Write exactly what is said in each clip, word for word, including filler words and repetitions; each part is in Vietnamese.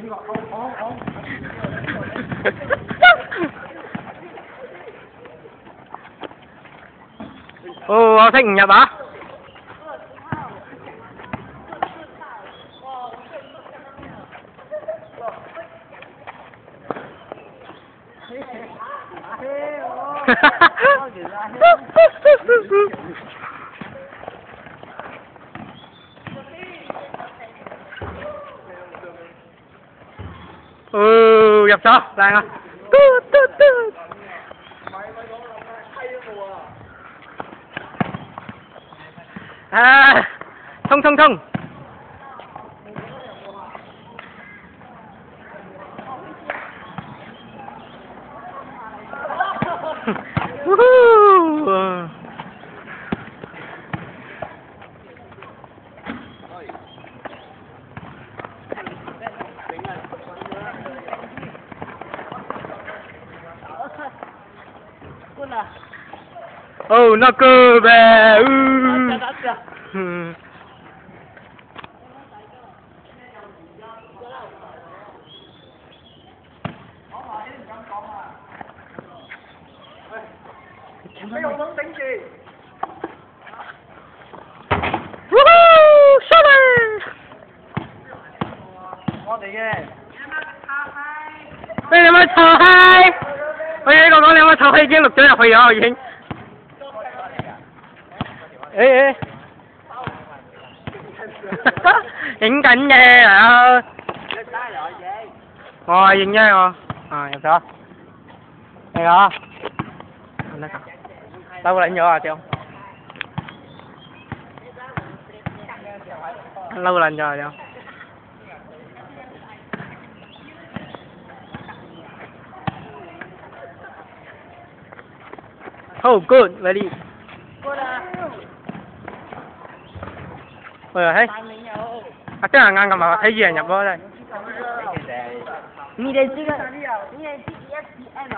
哦，我識唔入啊？哦，入咗，靚啊！嘟嘟嘟。啊！衝衝衝！呜呼！Oh, not good, man. Ooh. Hmm. Woohoo! Shot it! 我哋嘅。 喂，你有冇臭閪？喂，呢個講你有冇臭閪已經錄咗入去咗，我已經。誒誒。影緊嘅啊！我係影啫我，啊入咗，嚟啊！唔得㗎，嬲撚咗啊屌！嬲撚咗啊屌！ Oh, good, very. Good 啊！ 喂，嘿，啊，真係啱咁啊，睇住人入咯真係。 你的這個，你的 G P S P M 啊？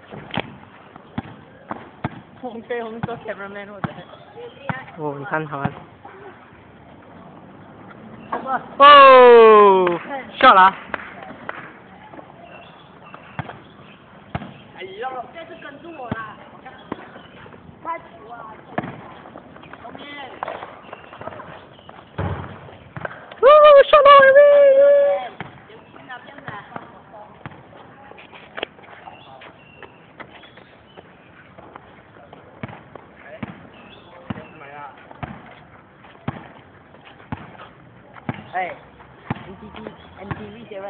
紅飛紅做 cameraman 或者？ 哦，你看他們。哦 ，shot 啦！ 哎呀！這次跟住我啦！快球啊！後面。 哦 ，shot 到了喂！ 哎 ，M T V M T V 這位。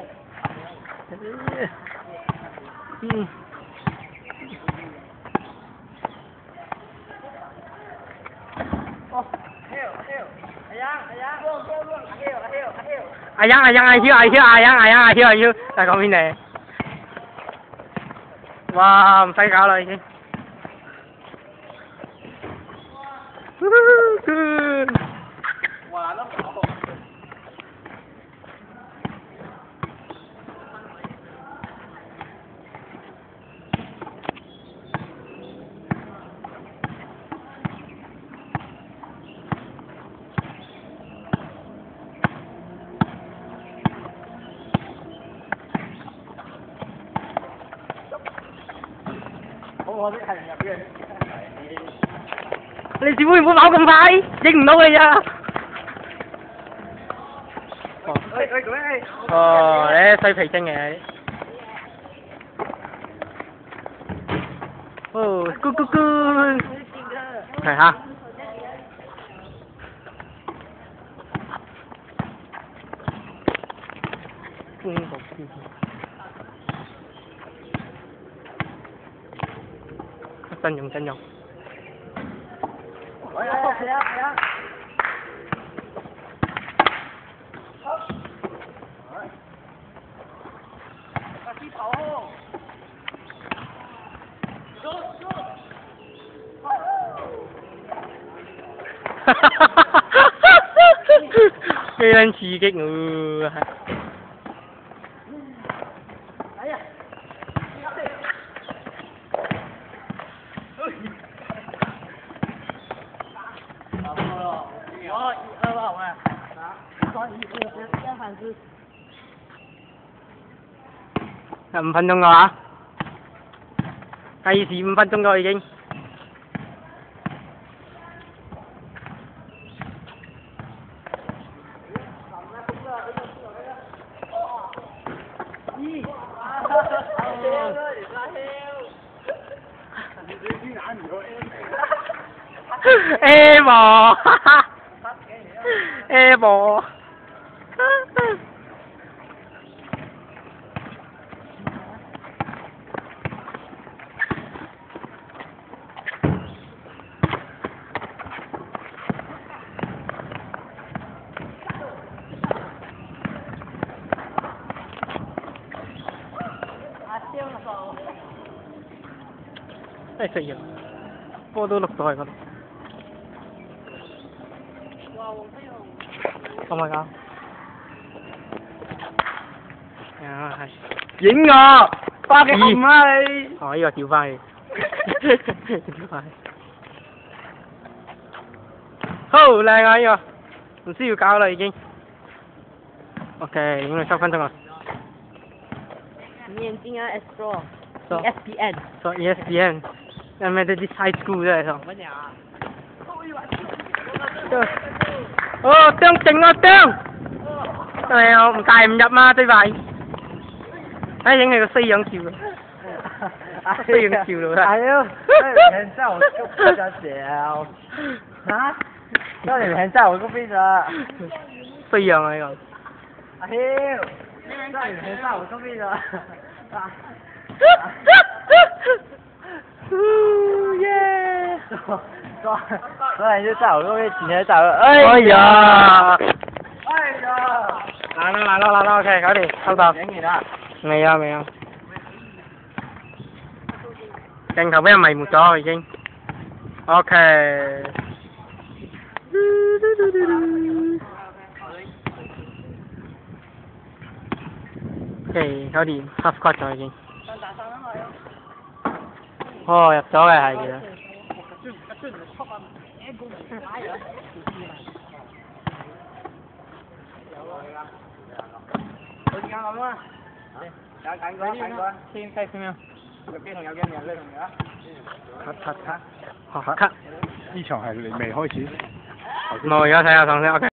嗯。 哦，還有還有，哎呀哎呀，過過過，還有還有還有。 阿央阿央阿超阿超阿央阿央阿超阿超，係講邊嚟？哇，唔使搞啦已經。 哇，那麼好。我啲係唔入嘅。 你小妹唔好跑咁快，影唔到你咋？ 哦，喂喂喂！ 哦，你水皮精嘅。哦，good good good。係嚇。中國師傅。 真用真用。 係啊係啊係啊！好。快啲跑哦！走走。 哈哈哈哈哈！幾撚刺激喎！ 哎呀！ 我一二号啊，啊，一一二二三四。 有五分鐘嘅話，計時五分鐘咗已經。A 波 ，A 波。真係食藥，波都碌到去嗰度。Oh my god！ 啊係。影我，翻嘅唔係。哦，呢個調翻去。調翻去。好靚啊！呢個，唔需要搞啦已經。OK， 影咗十分鐘啦。 你眼睛啊 ，Explore。 So, E S P N. So E S P N. Yang Methodist High School 啫，就。哦，釘勁啊釘！係啊，唔大唔入嘛，對牌。哎，影係個西洋照啊！西洋照咯。 哎呦，那你在我隔壁的小。啊？那你在我隔壁的。 西洋啊呢個。 哎呦，那你在我隔壁的。啊。 耶！ 昨昨天就在我隔壁，今天在我。哎呀！ 哎呀！ 來啦來啦來啦 ，OK， 搞掂，收到。 影完啦。 未啊未啊。鏡頭俾人迷沒咗已經。OK。OK， 搞掂 ，half court 咗已經。哦，入咗嘅係其實。 好時間咁啊！揀揀個揀個，先計先啊！右邊同右邊嘅呢同嘅。 cut cut cut， 好 cut。 呢場係未開始。 冇，而家睇下場先 ，OK。